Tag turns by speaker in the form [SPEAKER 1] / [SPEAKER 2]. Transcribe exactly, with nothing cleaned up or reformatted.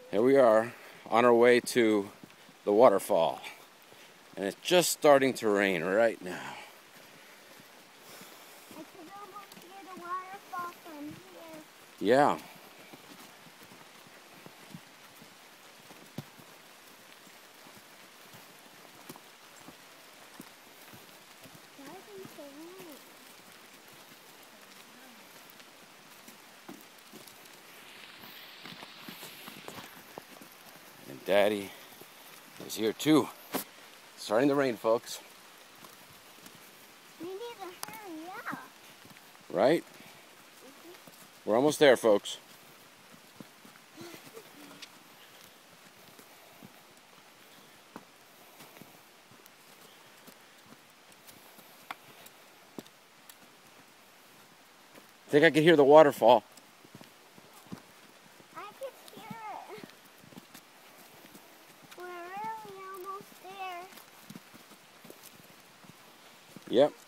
[SPEAKER 1] Here we are on our way to the waterfall, and it's just starting to rain right now.
[SPEAKER 2] I can almost hear the waterfall from here.
[SPEAKER 1] Yeah.
[SPEAKER 2] Starting to rain.
[SPEAKER 1] And Daddy is here too. It's starting to rain, folks.
[SPEAKER 2] We need to hurry up.
[SPEAKER 1] Right?
[SPEAKER 2] Mm-hmm.
[SPEAKER 1] We're almost there, folks. I think I can hear the waterfall.
[SPEAKER 2] I can hear it. We're really almost there.
[SPEAKER 1] Yep.